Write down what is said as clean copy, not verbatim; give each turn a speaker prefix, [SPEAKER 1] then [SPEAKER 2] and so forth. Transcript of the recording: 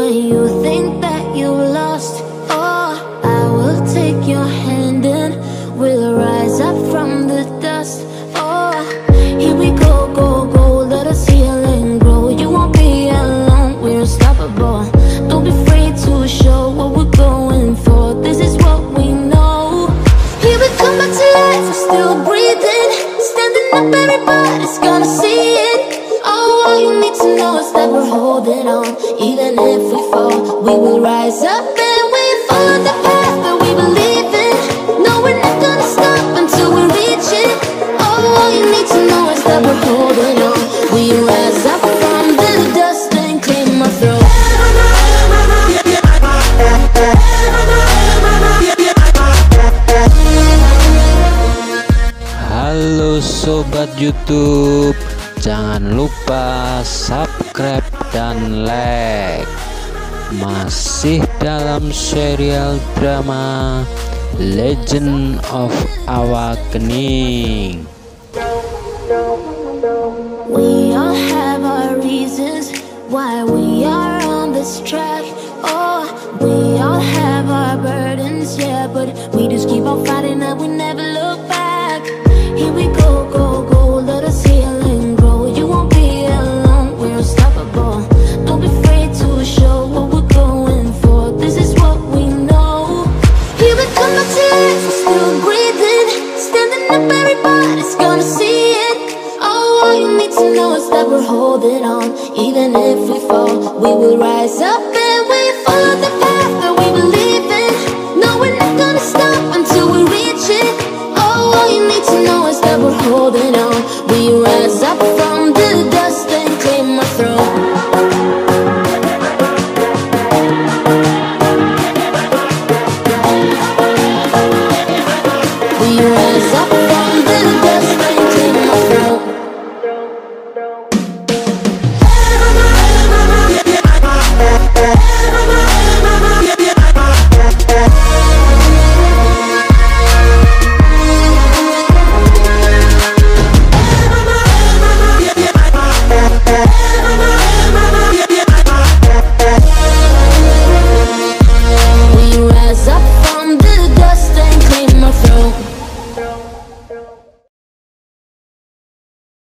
[SPEAKER 1] when you think that you lost. Oh, I will take your hand and we'll rise up from the dust. Oh, here we go, go, go, let us heal and grow. You won't be alone, we're unstoppable. Don't be afraid to show what we're going for. This is what we know. Here we come back to life, we're still breathing. Standing up, everybody's gonna see it. Oh, all you need to know is that we're holding on. Even if we fall, we will rise up and we follow the path that we believe in. No, we're not gonna stop until we reach it. Oh, all you need to know is that we're holding on. We rise up from the dust and clean my throat.
[SPEAKER 2] Halo Sobat YouTube, jangan lupa subscribe dan like. Masih dalam serial drama Legend of Awakening.
[SPEAKER 1] We all have our reasons why we are on this track. Oh, we all have our burdens, yeah, but we just keep on fighting and we never look back. Here we go, go, go, let us heal and grow. You won't be alone, we're unstoppable. Don't be afraid to show what we're going for. This is what we know. Here we come back to life, we're still breathing. Standing up, everybody's gonna see it. Oh, all you need to know is that we're holding on. Even if we fall, we will rise up and we follow the path that we believe in. No, we're not gonna stop until we reach it. Oh, all you need to know is that we're holding on. We rise up